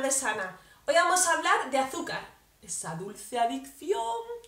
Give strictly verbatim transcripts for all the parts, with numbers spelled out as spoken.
de Sana. Hoy vamos a hablar de azúcar, esa dulce adicción.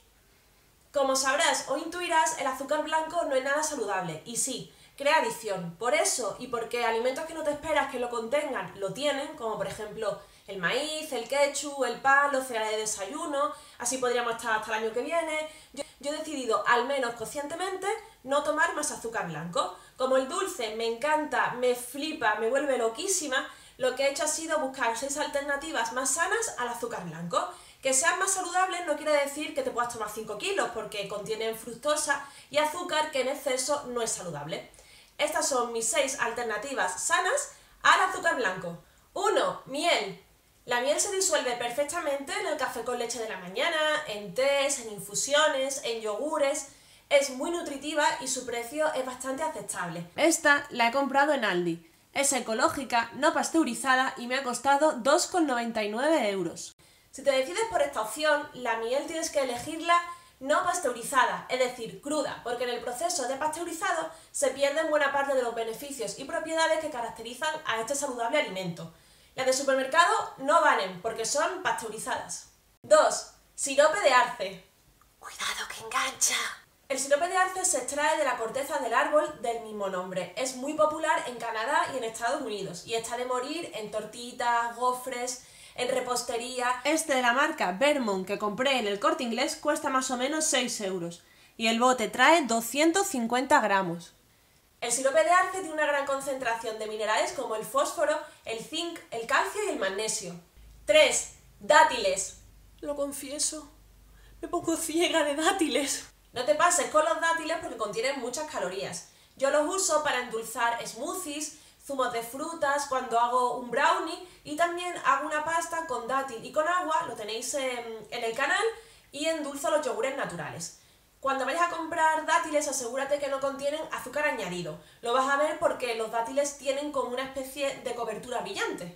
Como sabrás o intuirás, el azúcar blanco no es nada saludable y sí, crea adicción. Por eso y porque alimentos que no te esperas que lo contengan lo tienen, como por ejemplo el maíz, el ketchup, el pan, los cereales de desayuno, así podríamos estar hasta el año que viene. Yo, yo he decidido, al menos conscientemente, no tomar más azúcar blanco. Como el dulce me encanta, me flipa, me vuelve loquísima, lo que he hecho ha sido buscar seis alternativas más sanas al azúcar blanco. Que sean más saludables no quiere decir que te puedas tomar cinco kilos, porque contienen fructosa y azúcar que en exceso no es saludable. Estas son mis seis alternativas sanas al azúcar blanco. uno. Miel. La miel se disuelve perfectamente en el café con leche de la mañana, en tés, en infusiones, en yogures. Es muy nutritiva y su precio es bastante aceptable. Esta la he comprado en Aldi. Es ecológica, no pasteurizada y me ha costado dos con noventa y nueve euros. Si te decides por esta opción, la miel tienes que elegirla no pasteurizada, es decir, cruda, porque en el proceso de pasteurizado se pierden buena parte de los beneficios y propiedades que caracterizan a este saludable alimento. Las de supermercado no valen porque son pasteurizadas. dos. Sirope de arce. ¡Cuidado que engancha! El sirope de arce se extrae de la corteza del árbol del mismo nombre. Es muy popular en Canadá y en Estados Unidos y está de morir en tortitas, gofres, en repostería. Este de la marca Vermont que compré en el Corte Inglés cuesta más o menos seis euros y el bote trae doscientos cincuenta gramos. El sirope de arce tiene una gran concentración de minerales como el fósforo, el zinc, el calcio y el magnesio. tres. Dátiles. Lo confieso, me pongo ciega de dátiles. No te pases con los dátiles porque contienen muchas calorías. Yo los uso para endulzar smoothies, zumos de frutas, cuando hago un brownie y también hago una pasta con dátil y con agua, lo tenéis en, en el canal, y endulzo los yogures naturales. Cuando vayas a comprar dátiles asegúrate que no contienen azúcar añadido. Lo vas a ver porque los dátiles tienen como una especie de cobertura brillante.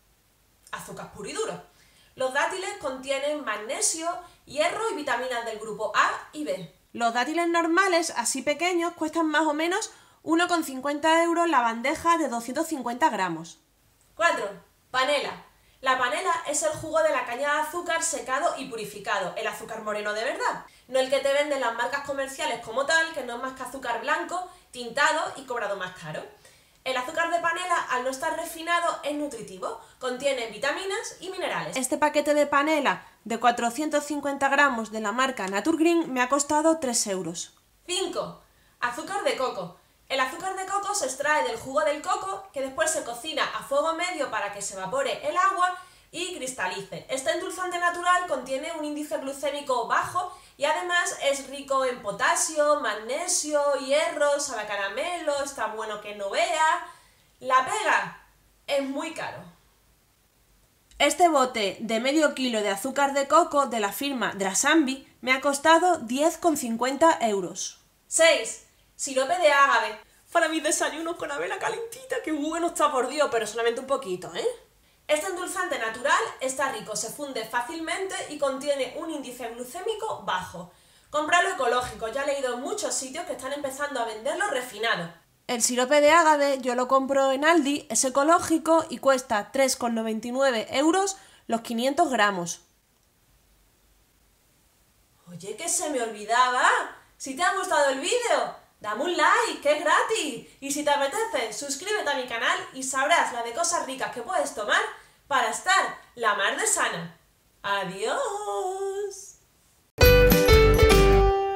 Azúcar puro y duro. Los dátiles contienen magnesio, hierro y vitaminas del grupo A y B. Los dátiles normales, así pequeños, cuestan más o menos uno con cincuenta euros la bandeja de doscientos cincuenta gramos. cuatro. Panela. La panela es el jugo de la caña de azúcar secado y purificado, el azúcar moreno de verdad, no el que te venden las marcas comerciales como tal, que no es más que azúcar blanco, tintado y cobrado más caro. El azúcar de panela, al no estar refinado, es nutritivo, contiene vitaminas y minerales. Este paquete de panela de cuatrocientos cincuenta gramos de la marca Naturgreen me ha costado tres euros. cinco. Azúcar de coco. El azúcar de coco se extrae del jugo del coco, que después se cocina a fuego medio para que se evapore el agua y cristalice. Este endulzante natural contiene un índice glucémico bajo y además es rico en potasio, magnesio, hierro, sabe a caramelo, está bueno que no vea. La pega es muy caro. Este bote de medio kilo de azúcar de coco de la firma Drasambi me ha costado diez con cincuenta euros. seis. Sirope de ágave. Para mis desayunos con avena calentita, que bueno está por Dios, pero solamente un poquito, ¿eh? Este endulzante natural está rico, se funde fácilmente y contiene un índice glucémico bajo. Cómpralo ecológico, ya he leído en muchos sitios que están empezando a venderlo refinado. El sirope de ágave yo lo compro en Aldi, es ecológico y cuesta tres con noventa y nueve euros los quinientos gramos. Oye, que se me olvidaba. Si te ha gustado el vídeo, dame un like, que es gratis. Y si te apetece, suscríbete a mi canal y sabrás la de cosas ricas que puedes tomar para estar la mar de sana. ¡Adiós!